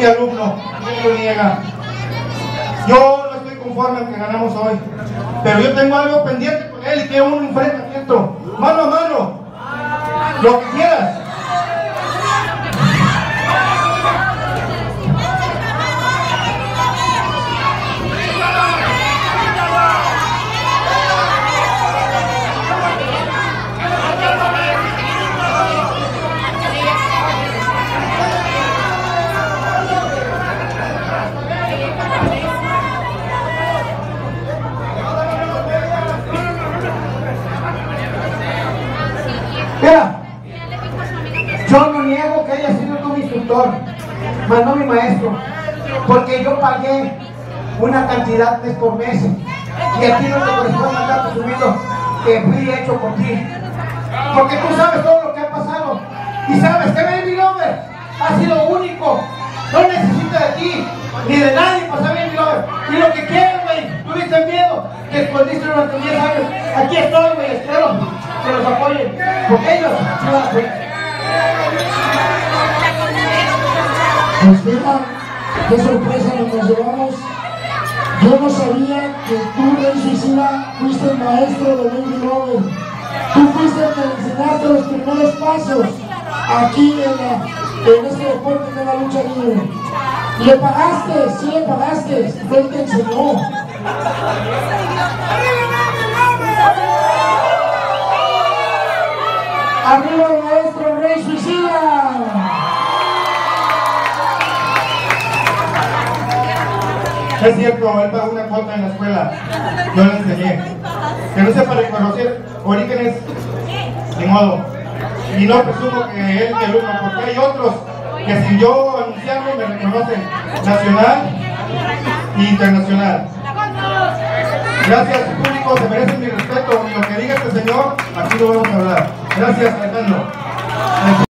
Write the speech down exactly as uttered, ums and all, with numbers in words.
este alumno, él lo niega. Yo no estoy conforme en que ganamos hoy, pero yo tengo algo pendiente con él y quiero un enfrentamiento, mano a mano, lo que quieras. Mira, yo no niego que haya sido tu instructor, mas no mi maestro, porque yo pagué una cantidad mes por mes y a ti no te corresponde andar presumiendo que fui hecho por ti, porque tú sabes todo lo que ha pasado y sabes que Baby Lover ha sido único, no necesita de ti ni de nadie para ser Baby Lover, y lo que quieres, güey, tuviste miedo, que escondiste durante diez años, aquí estoy, güey, espero que los apoyen, porque ellos no van a apoyar. Pues mira, qué sorpresa nos llevamos. Yo no sabía que tú, Rey Suicida, fuiste el maestro de Baby Lover. Tú fuiste el que enseñaste los primeros pasos aquí en, la, en este deporte de la lucha libre. Le pagaste, sí le pagaste, fue el que enseñó. ¡Arriba el maestro Rey Suicida! Es cierto, él pagó una cuota en la escuela, yo le enseñé. Que no sepa reconocer orígenes, ni modo. Y no presumo que él que el uno, porque hay otros que sin yo anunciarlo me reconocen nacional e internacional. Gracias, público, se merecen mi respeto y lo que diga este señor, aquí lo vamos a hablar. Gracias, Alejandro.